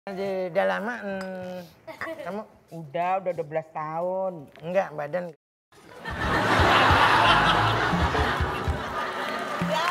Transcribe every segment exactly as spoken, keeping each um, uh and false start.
Di udah lama, hmm, kamu? Udah, udah dua belas tahun. Enggak, badan. Ya.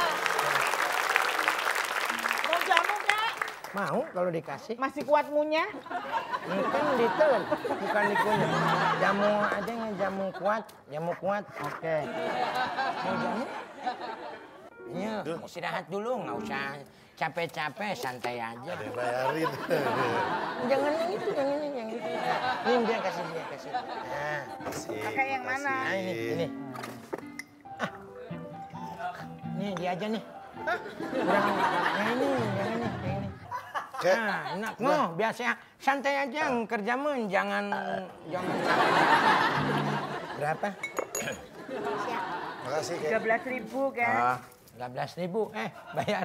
Mau jamu, Kak? Mau kalau dikasih. Masih kuat munyah? Kan ditelan, bukan dikunyah. Jamu aja nggak jamu kuat, jamu kuat. Oke. Mau jamu? Iya, istirahat dulu, nggak usah capek-capek, santai aja. Ada yang bayarin. Jangan yang itu, jangan ini, yang itu. Ini dia kasih, dia kasih. Nah, pakai yang mana? nah ini, ini. Ah, nih dia aja nih. Hah? Yang, yang ini, yang ini, yang ini. Cek. Nah, enak. No, biasa santai aja kerjamu, jangan jangan. Berapa? Makasih, Kek. tiga belas ribu, kan? Ah, tiga belas ribu. Eh, bayar.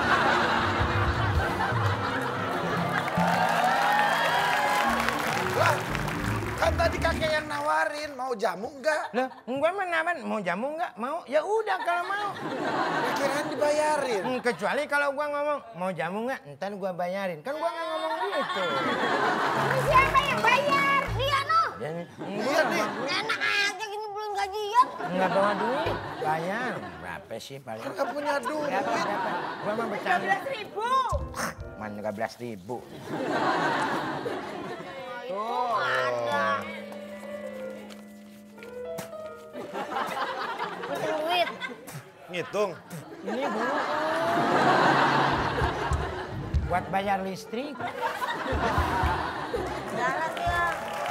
Lah, kan tadi kakek yang nawarin, mau jamu enggak? Loh, gua mah nawan, mau jamu enggak? Mau? Ya udah kalau mau. Ya kirain dibayarin. Hmm, kecuali kalau gua ngomong, mau jamu enggak? Ntar gua bayarin. Kan gua nggak ngomong gitu. Ini siapa yang bayar? Dia no. Ya, Iya nih. Enak aja gini belum gajian. Enggak bawa duit, bayar. Berapa sih paling? Kan nggak punya duit. Berapa, berapa? Gua mah tiga bercanda. belas ribu. Man, tiga belas ribu. Tuh ada. Duit. Ngitung. Ini Bu. Buat bayar listrik. Jalan dia.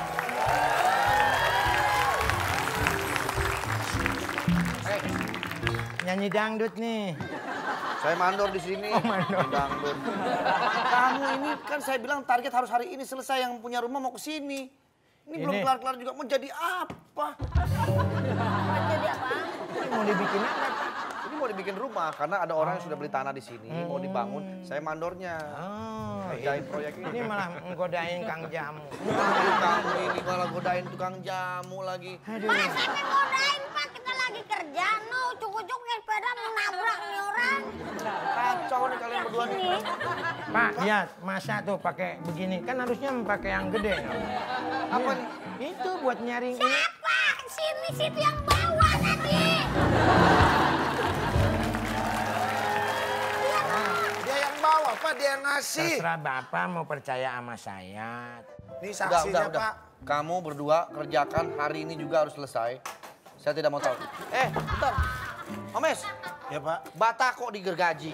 Eh, Nyanyi dangdut nih. Saya mandor di sini. Oh, mandor. Dangdut. Kamu ini kan saya bilang target harus hari ini selesai, yang punya rumah mau ke sini. Ini, belum Ini. kelar-kelar juga, mau jadi apa? Mau jadi apa? Ini mau dibikin apa? Ini mau dibikin rumah karena ada orang yang sudah beli tanah di sini, mau dibangun. Saya mandornya. Oh, Ngerjain ini, proyek ini. ini malah menggodain Kang Jamu. Aduh, kamu ini malah godain tukang jamu lagi. Aduh. Pak, siapa yang godain Pak? Kita lagi kerja no. Cukup-cukup naik sepeda mau nabrak nih orang. Kacau nih kalian berdua nih. Nih. Pak, lihat masa tuh pakai begini. Kan harusnya pakai yang gede. Apa Iya. Itu buat nyaring. Siapa? Sini situ yang bawa tadi. dia yang bawa, Pak. Dia yang ngasih. Terserah Bapak mau percaya sama saya. Ini Udah, saksinya, udah, udah. Pak. Kamu berdua kerjakan hari ini juga harus selesai. Saya tidak mau tahu. Eh, bentar. Omes, Ya, Pak. bata kok digergaji?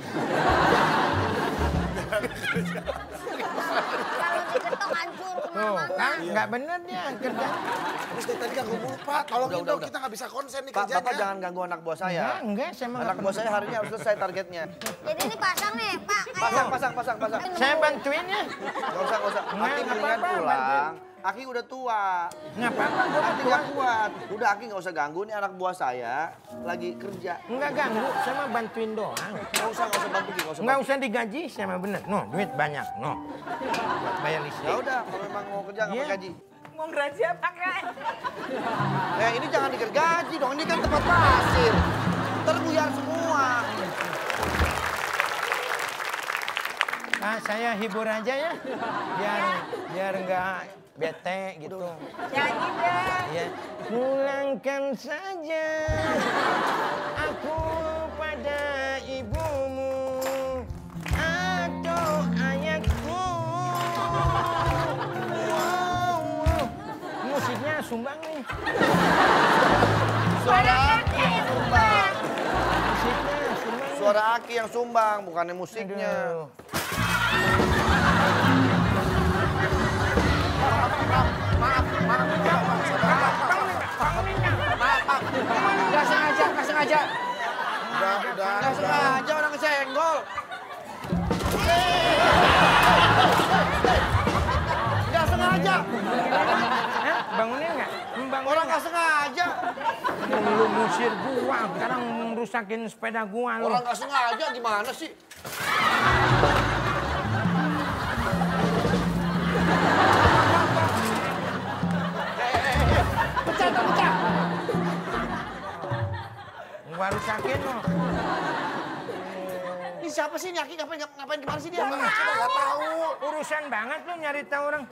Kalau diketok hancur Tuh, kemana-mana. kan nggak bener dia kerja. Terus dari tadi ganggu mulu, Pak. Tolongin Udah, udah, dong, udah. kita nggak bisa konsen nih Pak, kerjanya. Bapak jangan ganggu anak buah saya. Enggak, enggak, saya mah Anak nggak buah saya hari ini harus selesai targetnya. Jadi ini pasang nih Pak. Kayak Pasang, pasang, pasang, pasang. Saya bantuin ya. Gak usah, gak usah. Nggak, Aki nggak mendingan apa-apa, pulang. Aki udah tua. Nggak apa-apa, gua Aki tua. gak kuat. Udah Aki gak usah ganggu, nih anak buah saya lagi kerja. Enggak ganggu, saya mah bantuin doang. Gak usah, gak usah bantu, Ki, gak usah Nggak bantu. usah digaji, saya mah bener. No, duit banyak, no. Buat bayar Ya listrik. udah, kalau memang mau kerja gak Iya. pakai gaji. Mau gaji apa, Kak? Eh ini jangan digergaji dong, ini kan tempat pasir. Ntar buyar semua. Pak, saya hibur aja ya. Biar biar nggak bete gitu. Nyanyi deh. Ya. Pulangkan saja aku pada ibumu atau ayahku. Wow, wow. Musiknya sumbang nih. Suara Aki yang sumbang. Musiknya sumbang. Suara Aki yang sumbang, bukannya musiknya. Aduh. Gak sengaja, gak sengaja. Udah, udah, Gak udah. sengaja orang kesenggol. Gak sengaja. Hah? Bangunin nggak? Bangunin Orang nggak? gak sengaja. Lu musir gua, sekarang merusakin sepeda gua lu. Orang gak sengaja gimana sih? Pecah, tak pecah. Gua rusakin lo. Ini siapa sih? Ini Aki ngapain, ngapain gimana sih dia? Nggak tahu. Urus Urusan banget lu nyari tahu orang.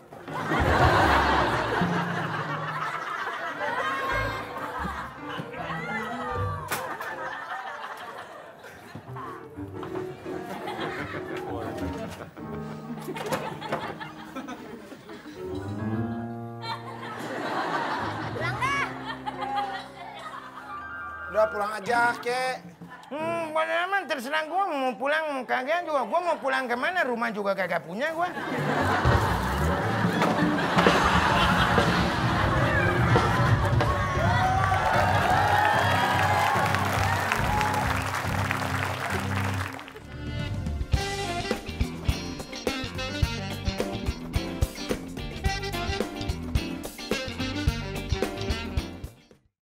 Pulang deh. Udah pulang aja, kek. Hmm, pada aman terserah gua mau pulang kagak juga. Gua mau pulang kemana? Rumah juga kagak punya gua.